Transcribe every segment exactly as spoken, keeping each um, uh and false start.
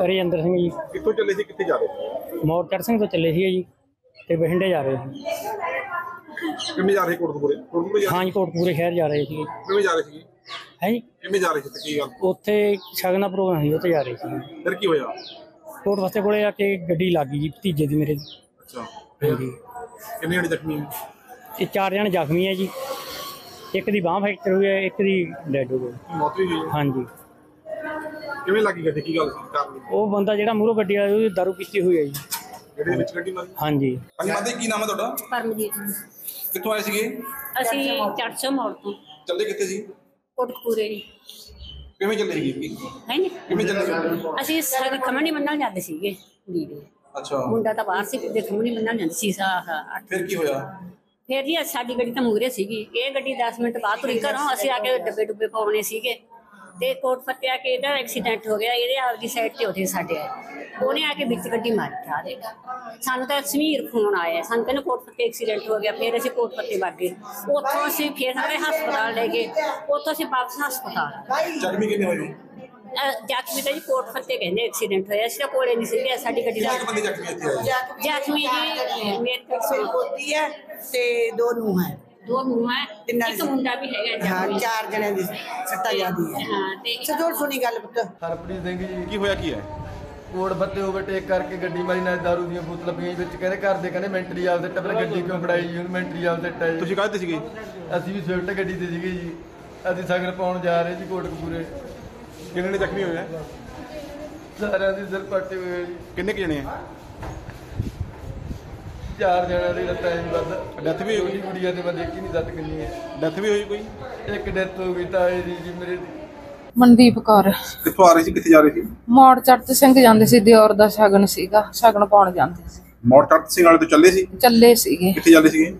ਰਜਿੰਦਰ ਸਿੰਘ ਜੀ। ਕਿੱਥੋਂ ਚੱਲੇ ਸੀ, ਕਿੱਥੇ ਜਾ ਰਹੇ ਸੀ? ਮੋੜ ਚੜ੍ਹ ਸਿੰਘ ਤੋਂ ਚੱਲੇ ਸੀ ਜੀ ਤੇ ਬਠਿੰਡੇ ਜਾ ਰਹੇ ਸੀ। ਕਿਵੇਂ ਜਾ ਰਹੇ ਕੋਟਕਪੂਰੇ? ਕੋਟਕਪੂਰੇ ਹਾਂ ਜੀ, ਕੋਟਕਪੂਰੇ ਸ਼ਹਿਰ ਜਾ ਰਹੇ ਸੀ। ਕਿਵੇਂ ਜਾ ਰਹੇ ਸੀ? ਹੈ ਜੀ, ਕਿਵੇਂ ਜਾ ਰਹੇ ਸੀ ਤੇ ਕੀ ਗੱਲ? ਉੱਥੇ ਸ਼ਗਨ ਦਾ ਪ੍ਰੋਗਰਾਮ ਸੀ, ਉੱਥੇ ਜਾ ਰਹੇ ਸੀ। ਫਿਰ ਕੀ ਹੋਇਆ? ਕੋਟ ਵਸਤੇ ਕੋਲੇ ਆ ਕੇ ਗੱਡੀ ਲੱਗ ਗਈ ਜੀ ਭਤੀਜੇ ਦੀ ਮੇਰੇ। ਅੱਛਾ, ਹਾਂਜੀ। ਕਿੰਨੇ ਜਣੇ ਜ਼ਖਮੀ ਹੋਏ? ਇਹ ਚਾਰ ਜਣੇ ਜ਼ਖਮੀ ਹੈ ਜੀ। ਇੱਕ ਦੀ ਬਾਂਹ ਫ੍ਰੈਕਚਰ ਹੋਈ ਹੈ, ਇੱਕ ਦੀ ਡੈਡ ਹੋ ਗਈ। ਮੌਤ ਵੀ ਹੋਈ? ਹਾਂਜੀ। ਕਿਵੇਂ ਲੱਗੀ ਗੱਡੀ, ਕੀ ਗੱਲ ਸੀ ਕਾਰਨ? ਉਹ ਬੰਦਾ ਜਿਹੜਾ ਮੂਹਰੋਂ ਗੱਡੀ ਵਾਲਾ ਉਹਦੀ ਦਾਰੂ ਪੀਤੀ ਹੋਈ ਹੈ ਜੀ। ਜਿਹੜੇ ਵਿੱਚ ਗੱਡੀ ਮਾਰੀ? ਹਾਂਜੀ। ਹਾਂਜੀ ਮਾਤਾ ਜੀ, ਕੀ ਨਾਮ ਹੈ ਤੁਹਾਡਾ? ਪਰਮਜੀਤ। ਕਿੱਥੋਂ ਆਏ ਸੀਗੇ? ਅਸੀਂ ਚੜ੍ਹਚੋ ਮੋੜ ਤੋਂ। ਚੱਲੇ ਕਿੱਥੇ ਸੀ? ਕੋਟਕਪੂਰੇ ਜੀ। ਕਿਵੇਂ ਚੱਲੇ ਸੀਗੇ? ਹੈ ਨੀ, ਕਿਵੇਂ ਚੱਲੇ ਸੀ? ਅਸੀਂ ਸਾਰੇ ਖਮਣੀ ਮੰਨਣ ਜਾਂਦੇ ਸੀਗੇ ਜੀ ਦੇ। ਅੱਛਾ। ਮੁੰਡਾ ਤਾਂ ਬਾਹਰ ਸੀ, ਕਿਤੇ ਖਮਣੀ ਮੰਨਣ ਜਾਂਦੇ ਸੀ। ਸਾ ਫਿਰ ਕੀ ਹੋਇਆ? ਫਿਰ ਜੀ ਸਾਡੀ ਗੱਡੀ ਤਾਂ ਮੂਹਰੇ ਸੀਗੀ, ਇਹ ਗੱਡੀ ਦਸ ਮਿੰਟ ਬਾਅਦ ਤੁਰੀ ਘਰੋਂ। ਅਸੀਂ ਆ ਕੇ ਡੱਬੇ ਡੁੱਬੇ ਪਾਉਣੇ ਸੀਗੇ ਤੇ ਕੋਟ ਫੱਤਿਆ ਕੇ ਇਹਦਾ ਐਕਸੀਡੈਂਟ ਹੋ ਗਿਆ। ਇਹਦੇ ਆਪਦੀ ਸਾਈਡ ਤੇ ਉੱਥੇ ਸਾਡੇ ਆਏ, ਉਹਨੇ ਆ ਕੇ ਵਿੱਚ ਗੱਡੀ ਮਾਰੀ ਠਾ ਦੇ। ਸਾਨੂੰ ਤਾਂ ਸਮੀਰ ਫੋਨ ਆਇਆ, ਸਾਨੂੰ ਕਹਿੰਦੇ ਕੋਟ ਫੱਤੇ ਐਕਸੀਡੈਂਟ ਹੋ ਗਿਆ। ਫਿਰ ਅਸੀਂ ਕੋਟ ਫੱਤੇ ਵਗ ਗਏ, ਉੱਥੋਂ ਅਸੀਂ ਫਿਰ ਸਾਰੇ ਹਸਪਤਾਲ ਲੈ ਗਏ, ਉੱਥੋਂ ਅਸੀਂ ਵਾਪਸ ਹਸਪਤਾਲ। ਜ਼ਖਮੀ ਕਿੰਨੇ ਹੋਏ? ਜ਼ਖਮੀ ਤਾਂ ਜੀ ਕੋਟ ਫੱਤੇ ਕਹਿੰਦੇ ਐਕਸੀਡੈਂਟ ਹੋਇਆ। ਅਸੀਂ ਤਾਂ ਕੋਲੇ ਨਹੀਂ ਸੀਗੇ, ਸਾਡੀ ਗੱਡੀ ਦਾ। ਬੰਦੇ ਜ਼ਖਮੀ ਇੱਥੇ ਆਏ? ਜ਼ਖਮੀ ਜੀ ਮੇਰੇ ਕੋਲ ਪੋਤੀ ਹੈ ਤੇ ਦੋ ਨੂੰਹ ਹੈ। ਦੋ ਨੂੰਹ ਹੈ, ਇੱਕ ਮੁੰਡਾ ਵੀ ਹੈਗਾ। ਹਾਂ, ਚਾਰ ਜਣੇ ਦੀ ਸੱਟਾ ਜਾਂਦੀ ਹੈ। ਹਾਂ ਤੇ ਸਜੋੜ ਸੁਣੀ ਗੱਲ ਪੁੱਤ। ਹਰਪ੍ਰੀਤ ਸਿੰਘ ਜੀ। ਕੀ ਹੋਇਆ ਕੀ ਹੈ? ਕੋਟ ਬੱਤੇ ਓਵਰਟੇਕ ਕਰਕੇ ਗੱਡੀ ਮਾਰੀ ਨਾਲ ਦਾਰੂ ਦੀਆਂ ਬੋਤਲਾਂ ਪਈਆਂ ਵਿੱਚ। ਕਹਿੰਦੇ ਘਰ ਦੇ ਕਹਿੰਦੇ ਮੈਂਟਰੀ ਆਪਦੇ ਟੱਬਰ ਗੱਡੀ ਕਿਉਂ ਫੜਾਈ ਜੀ? ਉਹਨੂੰ ਮੈਂਟਰੀ ਆਪਦੇ ਟਾਈ। ਤੁਸੀਂ ਕਾਹਦੇ ਸੀਗੇ? ਅਸੀਂ ਵੀ ਸਵਿਫਟ ਗੱਡੀ ਤੇ ਸੀਗੇ ਜੀ। ਅਸੀਂ ਸਗਨ ਪਾਉਣ ਜਾ ਰਹੇ ਜੀ ਕੋਟਕਪੂਰੇ। ਕਿੰਨੇ ਨੇ ਜ਼ਖਮੀ ਹੋਏ? ਸਾਰਿਆਂ ਦੀ ਸਿਰ ਪੱਟੇ ਹੋਏ ਜੀ। ਕਿੰਨੇ ਕੁ ਜਣੇ ਆ? ਚਾਰ ਜਣਿਆਂ ਦੀ ਲੱਤਾਂ ਜੀ ਵੱਧ। ਡੈਥ ਵੀ ਹੋਈ? ਕੁੜੀਆਂ ਤੇ ਮੈਂ ਦੇਖੀ ਨਹੀਂ ਸੱਤ ਕਿੰਨੀ ਹੈ। ਡੈਥ ਵੀ ਹੋਈ ਕੋਈ? ਇੱਕ ਡੈਥ ਹੋ ਗਈ ਤਾਂ ਇਹ ਜੀ ਮੇਰੇ। ਮਨਦੀਪ ਕੌਰ। ਕਿੱਥੋਂ ਆ ਰਹੇ ਸੀ, ਕਿੱਥੇ ਜਾ ਰਹੇ ਸੀ? ਮੋੜ ਚੜ੍ਹ ਸਿੰਘ ਜਾਂਦੇ ਸੀ, ਦਿਓਰ ਦਾ ਸ਼ਗਨ ਸੀਗਾ, ਸ਼ਗਨ ਪਾਉਣ ਜਾਂਦੇ ਸੀ। ਮੋੜ ਚੜ੍ਹ ਸਿੰਘ ਵਾਲੇ ਤੋਂ ਚੱਲੇ ਸੀ? ਚੱਲੇ ਸੀਗੇ। ਕਿੱਥੇ ਜਾਂਦੇ ਸੀਗੇ?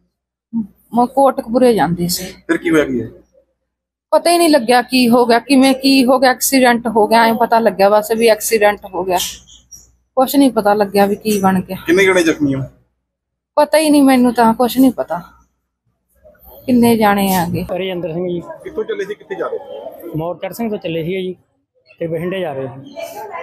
ਮ ਕੋਟਕਪੂਰੇ ਜਾਂਦੇ ਸੀ। ਫਿਰ ਕੀ ਹੋਇਆ ਕੀ ਹੈ? ਪਤਾ ਹੀ ਨਹੀਂ ਲੱਗਿਆ ਕੀ ਹੋ ਗਿਆ, ਕਿਵੇਂ ਕੀ ਹੋ ਗਿਆ। ਐਕਸੀਡੈਂਟ ਹੋ ਗਿਆ, ਐਂ ਪਤਾ ਲੱਗਿਆ ਬਸ ਵੀ ਐਕਸੀਡੈਂਟ ਹੋ ਗਿਆ। ਕੁਛ ਨਹੀਂ ਪਤਾ ਲੱਗਿਆ ਵੀ ਕੀ ਬਣ ਗਿਆ। ਕਿੰਨੇ ਜਣੇ ਜ਼ਖਮੀ ਹੋ? ਪਤਾ ਹੀ ਨਹੀਂ ਮੈਨੂੰ ਤਾਂ, ਕੁਛ ਨਹੀਂ ਪਤਾ ਕਿੰਨੇ ਜਾਣੇ ਆਗੇ। ਰਜਿੰਦਰ ਸਿੰਘ ਜੀ। ਕਿੱਥੋਂ ਚੱਲੇ ਸੀ, ਕਿੱਥੇ ਜਾ ਰਹੇ ਸੀ? ਮੋੜ ਚੜ੍ਹ ਸਿੰਘ ਤੋਂ ਚੱਲੇ ਸੀ ਜੀ ਤੇ ਬਠਿੰਡੇ ਜਾ ਰਹੇ ਸੀ।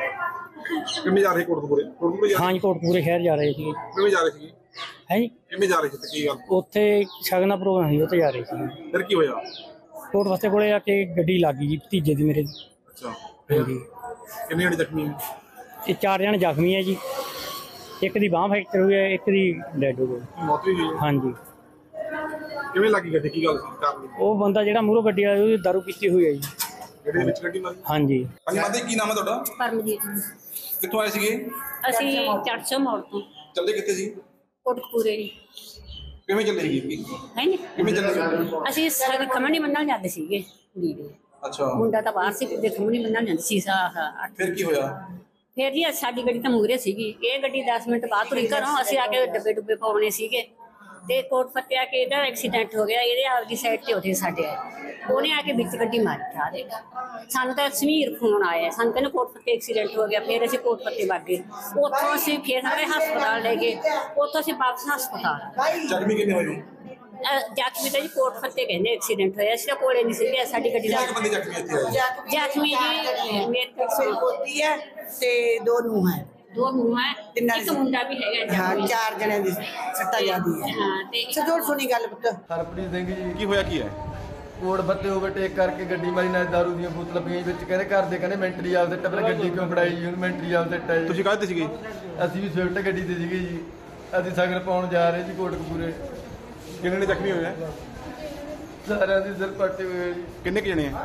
ਕਿਵੇਂ ਜਾ ਰਹੇ ਕੋਟਕਪੂਰੇ? ਕੋਟਕਪੂਰੇ ਹਾਂ ਜੀ, ਕੋਟਕਪੂਰੇ ਸ਼ਹਿਰ ਜਾ ਰਹੇ ਸੀ। ਕਿਵੇਂ ਜਾ ਰਹੇ ਸੀ? ਹੈ ਜੀ, ਕਿਵੇਂ ਜਾ ਰਹੇ ਸੀ ਤੇ ਕੀ ਗੱਲ? ਉੱਥੇ ਸ਼ਗਨ ਦਾ ਪ੍ਰੋਗਰਾਮ ਸੀ, ਉੱਥੇ ਜਾ ਰਹੇ ਸੀ। ਫਿਰ ਕੀ ਹੋਇਆ? ਕੋਟ ਵਸਤੇ ਕੋਲੇ ਆ ਕੇ ਗੱਡੀ ਲੱਗ ਗਈ ਜੀ ਭਤੀਜੇ ਦੀ ਮੇਰੇ। ਅੱਛਾ। ਹਾਂਜੀ। ਕਿੰਨੇ ਜਣੇ ਜ਼ਖਮੀ ਹੋਏ? ਇਹ ਚਾਰ ਜਣੇ ਜ਼ਖਮੀ ਹੈ ਜੀ। ਇੱਕ ਦੀ ਬਾਂਹ ਫ੍ਰੈਕਚਰ ਹੋਈ ਹੈ, ਇੱਕ ਦੀ ਡੈਡ ਹੋ ਗਈ। ਮੌਤ ਵੀ ਹੋਈ? ਹਾਂਜੀ। ਕਿਵੇਂ ਲੱਗੀ ਗੱਡੀ, ਕੀ ਗੱਲ ਸੀ ਕਾਰਨ? ਉਹ ਬੰਦਾ ਜਿਹੜਾ ਮੂਹਰੋਂ ਗੱਡੀ ਵਾਲਾ ਉਹਦੀ ਦਾਰੂ ਪੀਤੀ ਹੋਈ ਹੈ ਜੀ। ਜਿਹੜੇ ਵਿੱਚ ਗੱਡੀ ਮਾਰੀ? ਹਾਂਜੀ। ਹਾਂਜੀ ਮਾਤਾ ਜੀ, ਕੀ ਨਾਮ ਹੈ ਤੁਹਾਡਾ? ਪਰਮਜੀਤ। ਕਿੱਥੋਂ ਆਏ ਸੀਗੇ? ਅਸੀਂ ਚੜ੍ਹਚੋ ਮੋੜ ਤੋਂ। ਚੱਲੇ ਕਿੱਥੇ ਸੀ? ਕੋਟਕਪੂਰੇ ਜੀ। ਕਿਵੇਂ ਚੱਲੇ ਸੀਗੇ? ਹੈ ਨੀ, ਕਿਵੇਂ ਚੱਲੇ ਸੀ? ਅਸੀਂ ਸਾਰੇ ਖਮਣੀ ਮੰਨਣ ਜਾਂਦੇ ਸੀਗੇ ਜੀ ਦੇ। ਅੱਛਾ। ਮੁੰਡਾ ਤਾਂ ਬਾਹਰ ਸੀ, ਕਿਤੇ ਖਮਣੀ ਮੰਨਣ ਜਾਂਦੇ ਸੀ। ਸਾ ਫਿਰ ਕੀ ਹੋਇਆ? ਫਿਰ ਜੀ ਸਾਡੀ ਗੱਡੀ ਤਾਂ ਮੂਹਰੇ ਸੀਗੀ, ਇਹ ਗੱਡੀ ਦਸ ਮਿੰਟ ਬਾਅਦ ਤੁਰੀ ਘਰੋਂ। ਅਸੀਂ ਆ ਕੇ ਡੱਬੇ ਡੁੱਬੇ ਪਾਉਣੇ ਸੀਗੇ ਤੇ ਕੋਟ ਫੱਤਿਆ ਕੇ ਇਹਦਾ ਐਕਸੀਡੈਂਟ ਹੋ ਗਿਆ। ਇਹਦੇ ਆਪਦੀ ਸਾਈਡ ਤੇ ਉੱਥੇ ਸਾਡੇ ਆਏ, ਉਹਨੇ ਆ ਕੇ ਵਿੱਚ ਗੱਡੀ ਮਾਰੀ ਠਾ ਦੇ। ਸਾਨੂੰ ਤਾਂ ਸਮੀਰ ਫੋਨ ਆਇਆ, ਸਾਨੂੰ ਕਹਿੰਦੇ ਕੋਟ ਫੱਤੇ ਐਕਸੀਡੈਂਟ ਹੋ ਗਿਆ। ਫਿਰ ਅਸੀਂ ਕੋਟ ਫੱਤੇ ਵਗ ਗਏ, ਉੱਥੋਂ ਅਸੀਂ ਫਿਰ ਸਾਰੇ ਹਸਪਤਾਲ ਲੈ ਗਏ, ਉੱਥੋਂ ਅਸੀਂ ਵਾਪਸ ਹਸਪਤਾਲ। ਜ਼ਖਮੀ ਕਿੰਨੇ ਹੋਏ? ਜ਼ਖਮੀ ਤਾਂ ਜੀ ਕੋਟ ਫੱਤੇ ਕਹਿੰਦੇ ਐਕਸੀਡੈਂਟ ਹੋਇਆ। ਅਸੀਂ ਤਾਂ ਕੋਲੇ ਨਹੀਂ ਸੀਗੇ, ਸਾਡੀ ਗੱਡੀ ਦਾ। ਕਿੰਨੇ ਬੰਦੇ ਜ਼ਖਮੀ ਇੱਥੇ ਆਏ? ਜ਼ਖਮੀ ਜੀ ਮੇਰੇ ਕੋਲ ਪੋਤੀ ਹੈ ਤੇ ਦੋ ਨੂੰਹ ਹੈ। ਦੋ ਨੂੰਹ ਹੈ, ਇੱਕ ਮੁੰਡਾ ਵੀ ਹੈਗਾ। ਹਾਂ, ਚਾਰ ਜਣੇ ਦੀ ਸੱਟਾ ਜਾਂਦੀ ਹੈ। ਹਾਂ ਤੇ ਸਜੋੜ ਸੁਣੀ ਗੱਲ ਪੁੱਤ। ਹਰਪ੍ਰੀਤ ਸਿੰਘ ਜੀ। ਕੀ ਹੋਇਆ ਕੀ ਹੈ? ਕੋਟ ਬੱਤੇ ਓਵਰਟੇਕ ਕਰਕੇ ਗੱਡੀ ਮਾਰੀ ਨਾਲ ਦਾਰੂ ਦੀਆਂ ਬੋਤਲਾਂ ਪਈਆਂ ਵਿੱਚ। ਕਹਿੰਦੇ ਘਰ ਦੇ ਕਹਿੰਦੇ ਮੈਂਟਰੀ ਆਪਦੇ ਟੱਬਰ ਗੱਡੀ ਕਿਉਂ ਫੜਾਈ ਜੀ? ਉਹਨੂੰ ਮੈਂਟਰੀ ਆਪਦੇ ਟਾਈ। ਤੁਸੀਂ ਕਾਹਦੇ ਸੀਗੇ? ਅਸੀਂ ਵੀ ਸਵਿਫਟ ਗੱਡੀ ਤੇ ਸੀਗੇ ਜੀ। ਅਸੀਂ ਸਗਨ ਪਾਉਣ ਜਾ ਰਹੇ ਜੀ ਕੋਟਕਪੂਰੇ। ਕਿੰਨੇ ਨੇ ਜ਼ਖਮੀ ਹੋਏ? ਸਾਰਿਆਂ ਦੀ ਸਿਰ ਪੱਟੇ ਹੋਏ ਜੀ। ਕਿੰਨੇ ਕੁ ਜਣੇ ਆ?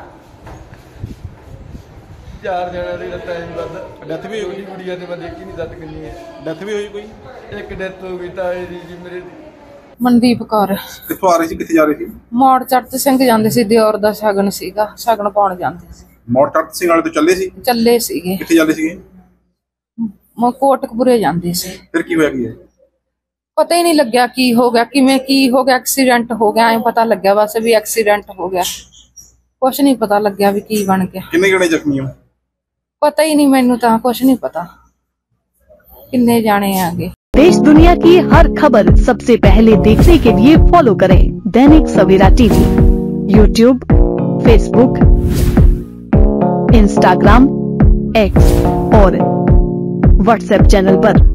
ਚਾਰ ਜਣਿਆਂ ਦੀ ਲੱਤਾਂ ਜੀ ਵੱਧ। ਡੈਥ ਵੀ ਹੋਈ? ਕੁੜੀਆਂ ਤੇ ਮੈਂ ਦੇਖੀ ਨਹੀਂ ਸੱਤ ਕਿੰਨੀ ਹੈ। ਡੈਥ ਵੀ ਹੋਈ ਕੋਈ? ਇੱਕ ਡੈਥ ਹੋ ਗਈ ਤਾਂ ਇਹ ਜੀ ਮੇਰੇ। ਮਨਦੀਪ ਕੌਰ। ਕਿੱਥੋਂ ਆ ਰਹੇ ਸੀ, ਕਿੱਥੇ ਜਾ ਰਹੇ ਸੀ? ਮੋੜ ਚੜ੍ਹ ਸਿੰਘ ਜਾਂਦੇ ਸੀ, ਦਿਓਰ ਦਾ ਸ਼ਗਨ ਸੀਗਾ, ਸ਼ਗਨ ਪਾਉਣ ਜਾਂਦੇ ਸੀ। ਮੋੜ ਚੜ੍ਹ ਸਿੰਘ ਵਾਲੇ ਤੋਂ ਚੱਲੇ ਸੀ? ਚੱਲੇ ਸੀਗੇ। ਕਿੱਥੇ ਜਾਂਦੇ ਸੀਗੇ? ਮ ਕੋਟਕਪੂਰੇ ਜਾਂਦੇ ਸੀ। ਫਿਰ ਕੀ ਹੋਇਆ ਕੀ ਹੈ? ਪਤਾ ਹੀ ਨਹੀਂ ਲੱਗਿਆ ਕੀ ਹੋ ਗਿਆ, ਕਿਵੇਂ ਕੀ ਹੋ ਗਿਆ। ਐਕਸੀਡੈਂਟ ਹੋ ਗਿਆ, ਐਂ ਪਤਾ ਲੱਗਿਆ ਬਸ ਵੀ ਐਕਸੀਡੈਂਟ ਹੋ ਗਿਆ। ਕੁਛ ਨਹੀਂ ਪਤਾ ਲੱਗਿਆ ਵੀ ਕੀ ਬਣ ਗਿਆ। ਕਿੰਨੇ ਜਣੇ ਜ਼ਖਮੀ ਹੋ? पता ही नहीं, मैनू तो कुछ नहीं पता किन्ने जाने आगे। देश दुनिया की हर खबर सबसे पहले देखने के लिए फॉलो करें Dainik Savera TV, YouTube, Facebook, Instagram, X और व्हाट्सएप चैनल पर।